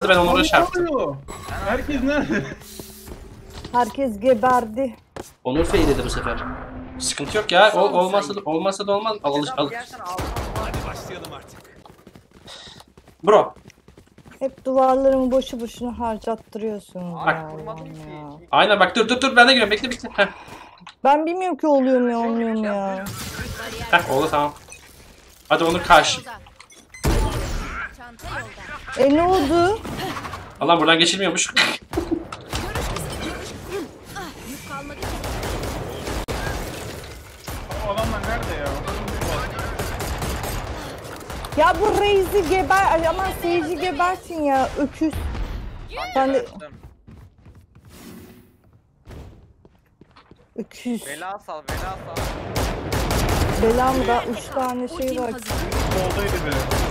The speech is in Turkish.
Ben Onur'a çarptım. Herkes nerede? Herkes geberdi. Onur fail bu sefer. Sıkıntı yok ya. O olmasa da olmaz. Al. Hadi başlayalım artık. Bro. Hep duvarlarımı boşu boşuna harcattırıyorsunuz Bak. ya. Vurmadım ki. Ya. Aynen bak dur ben de giriyorum. Bekle. Heh. Ben bilmiyorum ki oluyor mu olmuyor mu ya. Oldu tamam. Hadi Onur karşı. Çanta yolda. Ne oldu? Allah buradan geçilmiyormuş. Yük kalmadı ki. O adamlar nerede ya? Ya bu Reis'i geber, aman seyirci gebersin ya, öküz. Ben de... Öküz. Bela sal, bela sal. Belamda 3 tane şey Ultim var. hazır. Soldaydı be.